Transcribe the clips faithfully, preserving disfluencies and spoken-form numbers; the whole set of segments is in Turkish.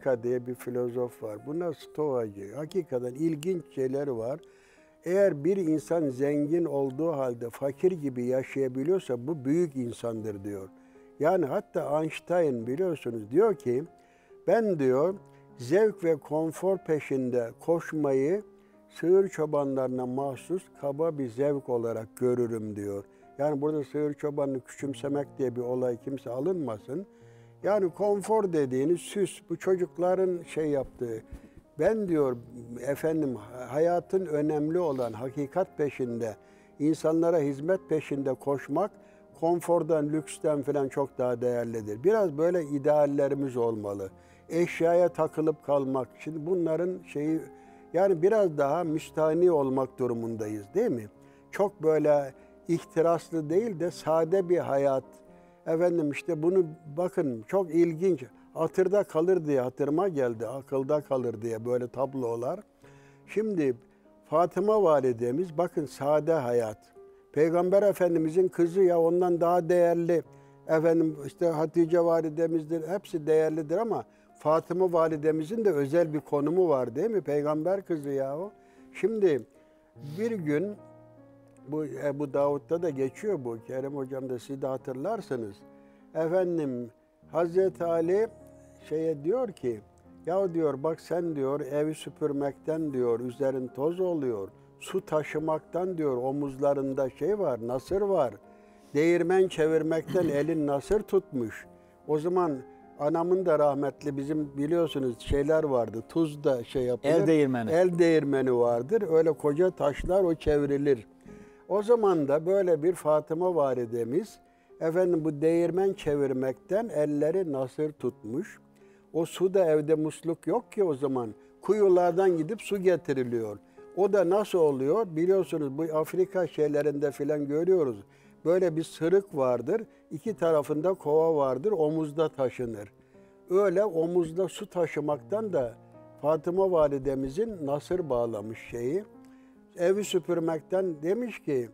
Seneca diye bir filozof var. Bunlar Stoacı. Hakikaten ilginç şeyleri var. Eğer bir insan zengin olduğu halde fakir gibi yaşayabiliyorsa bu büyük insandır diyor. Yani hatta Einstein biliyorsunuz diyor ki ben diyor zevk ve konfor peşinde koşmayı sığır çobanlarına mahsus kaba bir zevk olarak görürüm diyor. Yani burada sığır çobanını küçümsemek diye bir olay kimse alınmasın. Yani konfor dediğiniz süs, bu çocukların şey yaptığı. Ben diyor efendim hayatın önemli olan hakikat peşinde, insanlara hizmet peşinde koşmak konfordan, lüksten falan çok daha değerlidir. Biraz böyle ideallerimiz olmalı. Eşyaya takılıp kalmak. Şimdi bunların şeyi yani biraz daha müstahni olmak durumundayız değil mi? Çok böyle ihtiraslı değil de sade bir hayat. Efendim işte bunu bakın çok ilginç. Hatırda kalır diye hatırıma geldi. Akılda kalır diye böyle tablolar. Şimdi Fatıma validemiz bakın sade hayat. Peygamber Efendimizin kızı ya ondan daha değerli. Efendim işte Hatice validemizdir. Hepsi değerlidir ama Fatıma validemizin de özel bir konumu var değil mi? Peygamber kızı yahu. Şimdi bir gün bu Ebu Davud'da da geçiyor bu. Kerem hocam da siz de hatırlarsınız. Efendim Hazreti Ali şeye diyor ki ya diyor bak sen diyor evi süpürmekten diyor üzerin toz oluyor. Su taşımaktan diyor omuzlarında şey var, nasır var. Değirmen çevirmekten elin nasır tutmuş. O zaman anamın da rahmetli bizim biliyorsunuz şeyler vardı. Tuz da şey yapılır. El değirmeni. El değirmeni vardır. Öyle koca taşlar o çevrilir. O zaman da böyle bir Fatıma validemiz efendim bu değirmen çevirmekten elleri nasır tutmuş. O su da evde musluk yok ki o zaman. Kuyulardan gidip su getiriliyor. O da nasıl oluyor? Biliyorsunuz bu Afrika şeylerinde filan görüyoruz. Böyle bir sırık vardır. İki tarafında kova vardır. Omuzda taşınır. Öyle omuzda su taşımaktan da Fatıma validemizin nasır bağlamış şeyi. Evi süpürmekten demiş ki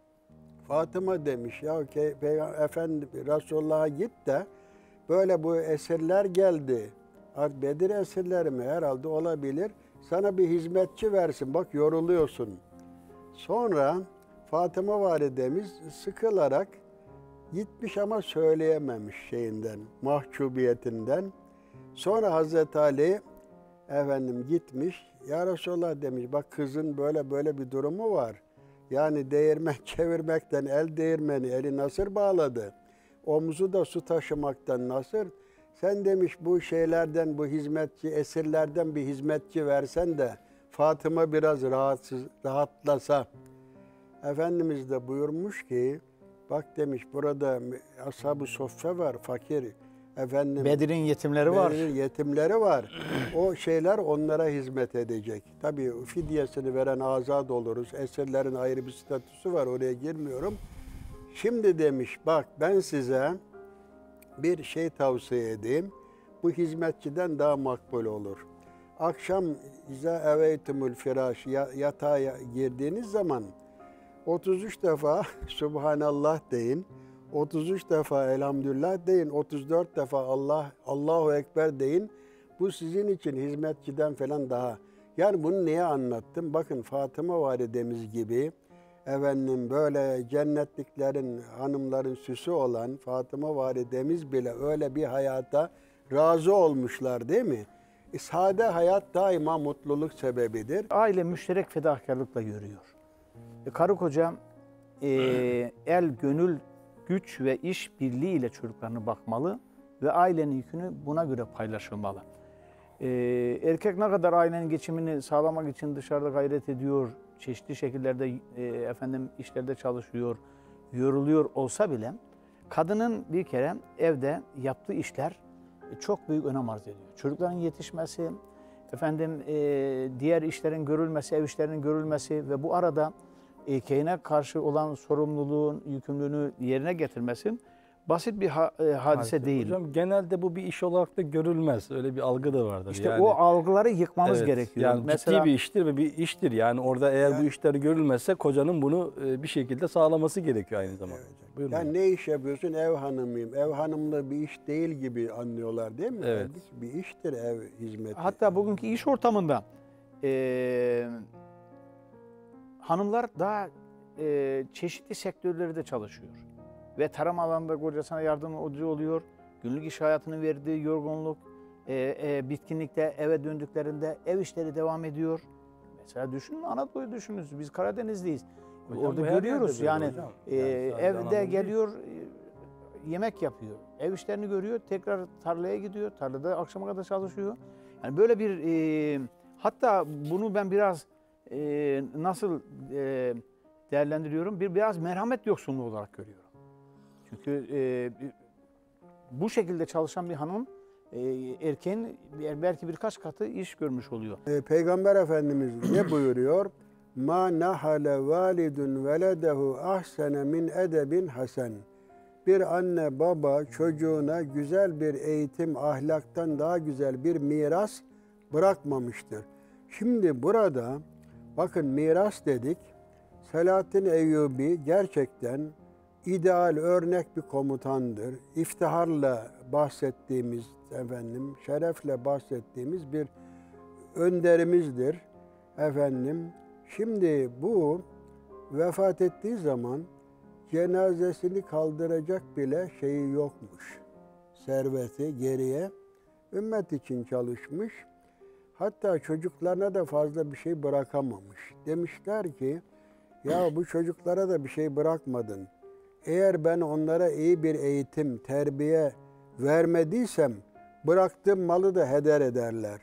Fatıma demiş ya ki Efendi Resulullah'a git de böyle bu esirler geldi. Bedir esirleri mi herhalde olabilir. Sana bir hizmetçi versin bak yoruluyorsun. Sonra Fatıma validemiz sıkılarak gitmiş ama söyleyememiş şeyinden, mahcubiyetinden. Sonra Hazreti Ali efendim gitmiş. Ya Resulallah demiş bak kızın böyle böyle bir durumu var. Yani değirmen çevirmekten el değirmeni eli nasır bağladı. Omzu da su taşımaktan nasır. Sen demiş bu şeylerden bu hizmetçi esirlerden bir hizmetçi versen de Fatıma biraz rahatsız rahatlasa. Efendimiz de buyurmuş ki bak demiş burada ashab-ı soffe var fakir. Efendim, Bedir'in yetimleri Bedir'in var. yetimleri var. O şeyler onlara hizmet edecek. Tabii fidyesini veren azad oluruz. Esirlerin ayrı bir statüsü var. Oraya girmiyorum. Şimdi demiş bak ben size bir şey tavsiye edeyim. Bu hizmetçiden daha makbul olur. Akşam iza eveytumul firaş yatağa girdiğiniz zaman otuz üç defa Subhanallah deyin. otuz üç defa elhamdülillah deyin, otuz dört defa Allah Allahu Ekber deyin. Bu sizin için hizmetçiden falan daha. Yani bunu niye anlattım? Bakın Fatıma validemiz gibi efendim böyle cennetliklerin, hanımların süsü olan Fatıma validemiz bile öyle bir hayata razı olmuşlar değil mi? E, sade hayat daima mutluluk sebebidir. Aile müşterek fedakarlıkla yürüyor. E, karı koca e, el, gönül, güç ve iş birliğiyle çocuklarına bakmalı ve ailenin yükünü buna göre paylaşılmalı. Ee, erkek ne kadar ailenin geçimini sağlamak için dışarıda gayret ediyor, çeşitli şekillerde e, efendim işlerde çalışıyor, yoruluyor olsa bile kadının bir kere evde yaptığı işler çok büyük önem arz ediyor. Çocukların yetişmesi, efendim e, diğer işlerin görülmesi, ev işlerinin görülmesi ve bu arada erkeğine karşı olan sorumluluğun, yükümlülüğünü yerine getirmesi basit bir ha- e, hadise değil. Hocam genelde bu bir iş olarak da görülmez. Öyle bir algı da vardır. İşte yani, o algıları yıkmamız evet, gerekiyor. Yani Mesela, ciddi bir iştir ve bir iştir. Yani orada eğer Yani- bu işler görülmezse kocanın bunu e, bir şekilde sağlaması gerekiyor aynı zamanda. Buyurun Yani hocam. ne iş yapıyorsun? Ev hanımıyım. Ev hanımlığı bir iş değil gibi anlıyorlar değil mi? Evet. Halbuki bir iştir ev hizmeti. hatta bugünkü iş ortamında e, hanımlar daha e, çeşitli sektörlerde çalışıyor. Ve tarım alanında kocasına yardımcı oluyor. Günlük iş hayatının verdiği yorgunluk, e, e, bitkinlikte eve döndüklerinde ev işleri devam ediyor. Mesela düşünün, Anadolu'yu düşünün. Biz Karadenizliyiz. Hocam Orada bu her yerde görüyoruz böyle yani, hocam. e, Yani sadece evde Anadolu değil. geliyor, e, yemek yapıyor. Ev işlerini görüyor, tekrar tarlaya gidiyor. Tarlada akşama kadar çalışıyor. Yani böyle bir e, hatta bunu ben biraz e, nasıl e, değerlendiriyorum? Bir biraz merhamet yoksunluğu olarak görüyorum. Çünkü e, bu şekilde çalışan bir hanım e, erkeğin belki birkaç katı iş görmüş oluyor. Ee, Peygamber Efendimiz ne buyuruyor? Ma nahale validun veledehu ahsene min edebin hasen. Bir anne baba çocuğuna güzel bir eğitim, ahlaktan daha güzel bir miras bırakmamıştır. Şimdi burada bakın miras dedik. Selahattin Eyyubi gerçekten ideal örnek bir komutandır. İftiharla bahsettiğimiz efendim, şerefle bahsettiğimiz bir önderimizdir efendim. Şimdi bu vefat ettiği zaman cenazesini kaldıracak bile şeyi yokmuş. Serveti geriye. Ümmet için çalışmış. Hatta çocuklarına da fazla bir şey bırakamamış. Demişler ki ya bu çocuklara da bir şey bırakmadın. Eğer ben onlara iyi bir eğitim, terbiye vermediysem bıraktığım malı da heder ederler.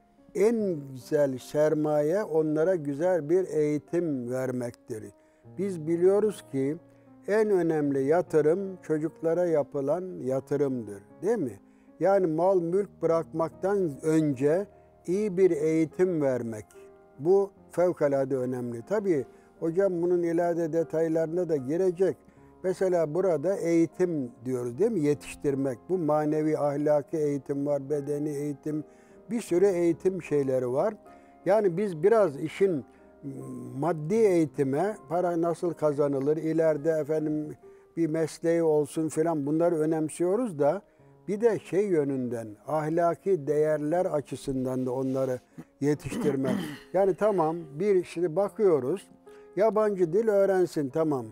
En güzel sermaye onlara güzel bir eğitim vermektir. Biz biliyoruz ki en önemli yatırım çocuklara yapılan yatırımdır, değil mi? Yani mal mülk bırakmaktan önce iyi bir eğitim vermek. Bu fevkalade önemli. Tabii hocam bunun ilave detaylarına da girecek. Mesela burada eğitim diyoruz değil mi? Yetiştirmek. Bu manevi, ahlaki eğitim var, bedeni eğitim, bir sürü eğitim şeyleri var. Yani biz biraz işin maddi eğitime, para nasıl kazanılır, ileride efendim bir mesleği olsun filan bunları önemsiyoruz da bir de şey yönünden, ahlaki değerler açısından da onları yetiştirmek. Yani tamam bir şimdi bakıyoruz, yabancı dil öğrensin tamam.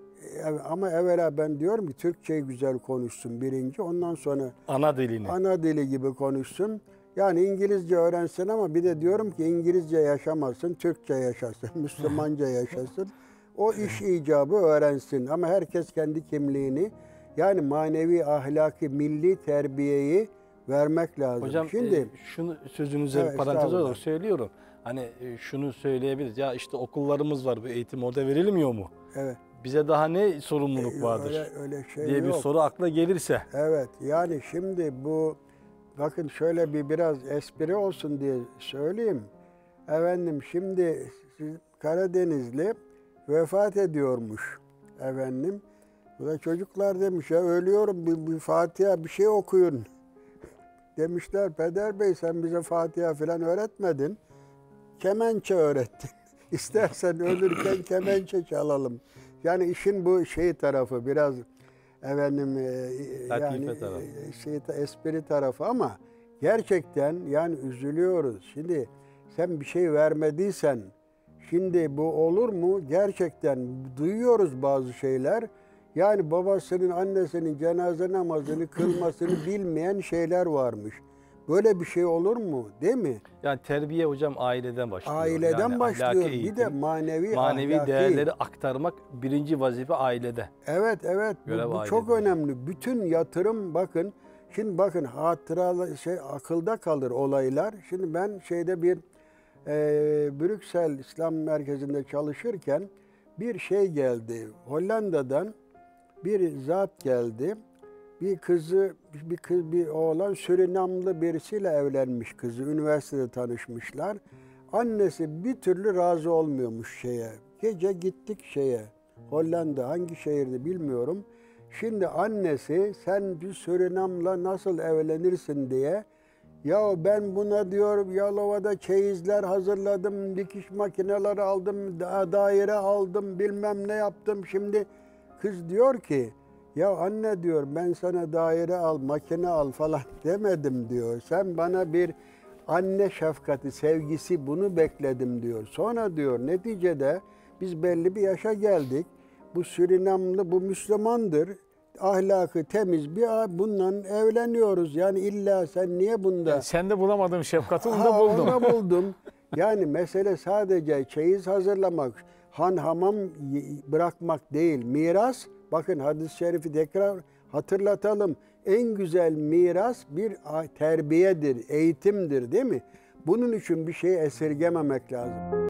Ama evvela ben diyorum ki Türkçeyi güzel konuşsun birinci, ondan sonra Ana dilini. ana dili gibi konuşsun. Yani İngilizce öğrensin ama bir de diyorum ki İngilizce yaşamasın, Türkçe yaşasın, Müslümanca yaşasın. O iş icabı öğrensin ama herkes kendi kimliğini, yani manevi, ahlaki, milli terbiyeyi vermek lazım. Hocam Şimdi e, şunu sözünüze Evet, bir parantez estağfurullah. olarak söylüyorum. Hani e, şunu söyleyebiliriz. Ya işte okullarımız var, bu eğitim orada verilmiyor mu? evet. Bize daha ne sorumluluk vardır Öyle, öyle şey diye bir yok. soru akla gelirse. Evet, yani şimdi bu, bakın şöyle bir biraz espri olsun diye söyleyeyim. Efendim şimdi siz Karadenizli vefat ediyormuş efendim. Bu da çocuklar demiş ya ölüyorum bir, bir Fatiha bir şey okuyun. Demişler Peder Bey sen bize Fatiha falan öğretmedin. Kemençe öğrettin. İstersen ölürken kemençe çalalım. Yani işin bu şey tarafı biraz efendim e, yani tarafı. e, şey espri tarafı ama gerçekten yani üzülüyoruz. Şimdi sen bir şey vermediysen şimdi bu olur mu? Gerçekten duyuyoruz bazı şeyler. Yani babasının, annesinin cenaze namazını kılmasını bilmeyen şeyler varmış. Böyle bir şey olur mu? Değil mi? Yani terbiye hocam aileden başlıyor. Aileden yani başlıyor. ahlaki Bir de eğitim, manevi, manevi ahlaki. değerleri aktarmak birinci vazife ailede. Evet, evet. Görev Bu, bu ailede. çok önemli. Bütün yatırım bakın. Şimdi bakın hatıralı şey akılda kalır olaylar. Şimdi ben şeyde bir e, Brüksel İslam Merkezi'nde çalışırken bir şey geldi. Hollanda'dan bir zat geldi. Bir kızı, bir kız, bir oğlan Surinamlı birisiyle evlenmiş kızı. Üniversitede tanışmışlar. Annesi bir türlü razı olmuyormuş şeye. Gece gittik şeye. Hollanda hangi şehirde bilmiyorum. Şimdi annesi sen bir Surinam'la nasıl evlenirsin diye, ya ben buna diyor Yalova'da çeyizler hazırladım, dikiş makineleri aldım, da- daire aldım, bilmem ne yaptım. Şimdi kız diyor ki, ya anne diyor ben sana daire al, makine al falan demedim diyor. Sen bana bir anne şefkati, sevgisi, bunu bekledim diyor. Sonra diyor neticede biz belli bir yaşa geldik. Bu Surinamlı, bu Müslümandır. Ahlakı temiz bir bununla evleniyoruz. Yani illa sen niye bunda... Yani sen de bulamadığım şefkati Ha, onda buldum. onda buldum. Yani mesele sadece çeyiz hazırlamak, han hamam bırakmak değil. Miras, bakın hadis-i şerifi tekrar hatırlatalım. En güzel miras bir terbiyedir, eğitimdir değil mi? Bunun için bir şey esirgememek lazım.